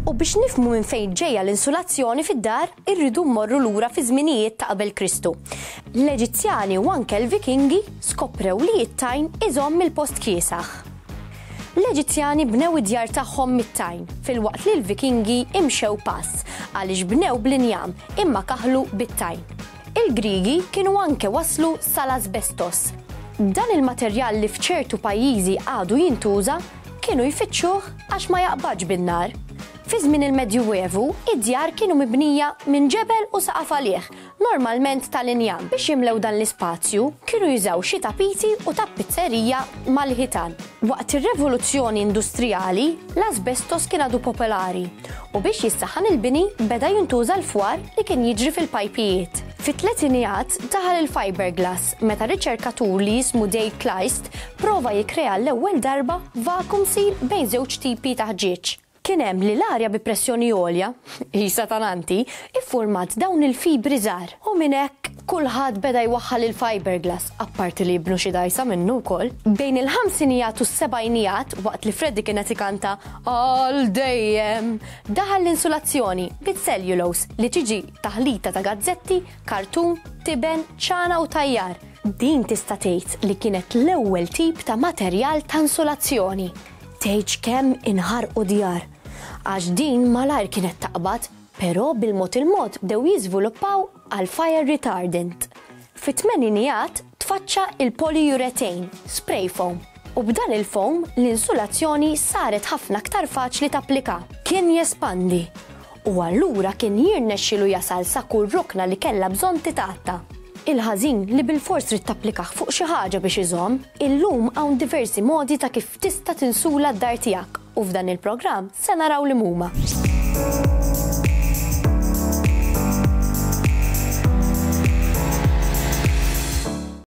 U biex nifhmu minn fejn ġejja l-insulazzjoni fid-dar, irridu mmorru lura fi żminijiet ta' qabel Kristu. L-Eġizzjani u anke l-Vikingi skoprew li t-tajn iżomm il-post kiesaħ. L-Eġizzjani bnew id-djar tagħhom mit-tajn, filwaqt li l-Vikingi imxew pass għaliex bnew bl-injam imma kaħlu bit-tajn. Il-Griegi kienu anke waslu sal-asbestos. Dan il-materjal li f'ċertu pajjiżi għadu jintuża kienu jfittxuh għax ma jaqbadx bin-nar. Fi żmien il-Medjuevu, id-djar kienu mibnija minn ġebel u saqaf għalih, normalment tal-injam. Biex jimlew dan l-ispazju, kienu jużaw xi tapiti u tappizzerija mal-ħitan. Waqt ir-Revoluzzjoni Industrijali, l-asbestos kien għadu popolari u biex jissaħħan il-bini beda jintuża l-fwar li kien jiġri fil-pajpijiet. Fit-tletinijat daħal il-fiberglass meta riċerkatur li jismu Dave Kleist prova jikkrea l-ewwel darba vacuum seal bejn żewġ tipi ta' ħġieġ. Kien hemm li l-arja bi pressjoni għolja, satananti, iffurmat dawn il-fibri żgħar. U minn hekk kulħadd beda jwaħħal il-fiberglass, apparti li jibnu xi dajsa minnu wkoll. Bejn il-ħamsinijat u s-sebgħinijat waqt li Freddy kienet ikanta għal dejjem, daħal l-insulazzjoni bit-cellulose li tiġi taħlita ta' gazzetti, kartun, tiben, ċana u tajjar. Din tista' tgħid li kienet l-ewwel tip ta' materjal ta' insolazzjoni. Tgħid kemm inħarqu djar. Għax din malajr kienet taqbad, però bil-mod il-mod bdew jiżviluppaw għal fire retardant. Fit-tmeninijat tfaċċa il-polyurethane, spray foam. U b'dan il-foam l-insulazzjoni saret ħafna aktar faċli tapplika. Kien jespandi. U allura kien jirnexxielu jasal sa kull rokna li kellha bżonn titatta. Il-ħażin li bil-fors trid tapplikaħ fuq xi ħaġa biex iżomm, illum hawn diversi modi ta' kif tista' tinsula d-dar tiegħek u f'dan il-programm se naraw li huma.